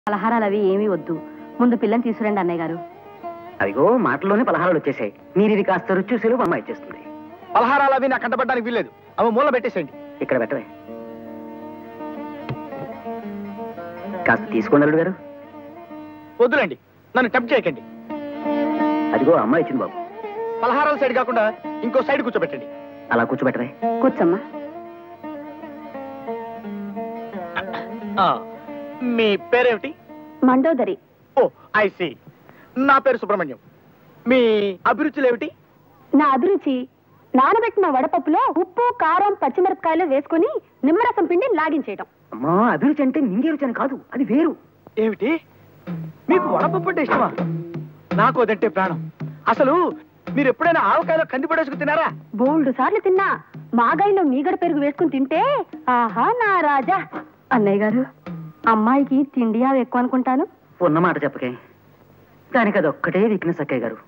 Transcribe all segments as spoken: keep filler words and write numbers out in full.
పలహారాలు అవి ఏమీ వద్దు. ముందు పిల్లని తీసుకురండి అన్నయ్య గారు. అదిగో మాటల్లోనే పలహారాలు వచ్చేసాయి. మీరు ఇది కాస్త రుచి చూసేలు అమ్మ ఇచ్చేస్తుంది. పలహారాలు అవి నాకు కంటపడడానికి వీల్లేదు. అవి మూల పెట్టేసేయండి. ఇక్కడ పెట్టవే. కాస్త తీసుకోండి అల్లుడు గారు. వద్దులండి, నన్ను టెంప్ట్ చేయకండి. అదిగో అమ్మ ఇచ్చింది బాబు. పలహారాల సైడ్ కాకుండా ఇంకో సైడ్ కూర్చోబెట్టండి. అలా కూర్చోబెట్టవే. కూర్చోమ్మా. మీ పేరేమిటి? మండోదరి. Oh I see. నా పేరు సుబ్రహ్మణ్యం. మీ అభిరుచులు ఏమిటి? నా అభిరుచి నానబెట్టిన వడపప్పులో ఉప్పు కారం పచ్చిమిరపకాయలు వేసుకుని నిమ్మరసం పిండి లాగించేయటం. అమ్మా, అభిరుచి అంటే మింగే రుచి అని కాదు, అది వేరు. ఏమిటి? మీకు వడపప్పు అంటే ఇష్టమా? నాకు అదంటే ప్రాణం. అసలు మీరు ఎప్పుడైనా ఆవకాయలో కంది పడేసుకు తినారా? బోల్డ్ సార్లు తిన్నా. మాగాయిలో మీగడ పెరుగు వేసుకుని తింటే ఆహా నా రాజా. అన్నయ్య గారు, అమ్మాయికి తిండి అవి ఎక్కువ అనుకుంటాను. ఉన్నమాట చెప్పకే, దానికి అది ఒక్కటే వీక్నెస్ అక్కయ్య గారు.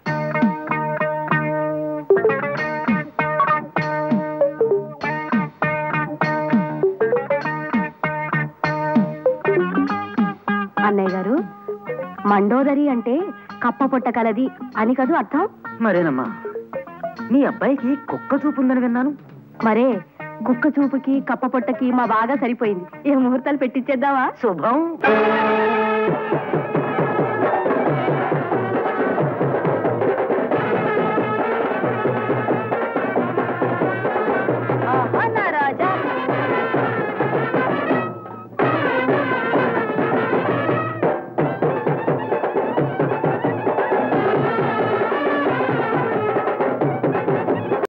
అన్నయ్య గారు, మండోదరి అంటే కప్ప పొట్ట కలది అని కదూ అర్థం? మరేనమ్మా, నీ అబ్బాయికి కుక్క చూపు ఉందని విన్నాను. మరే కుక్క చూపుకి కప్ప పొట్టకి మా బాగా సరిపోయింది. ఏ ముహూర్తాలు పెట్టించేద్దావా? శుభం.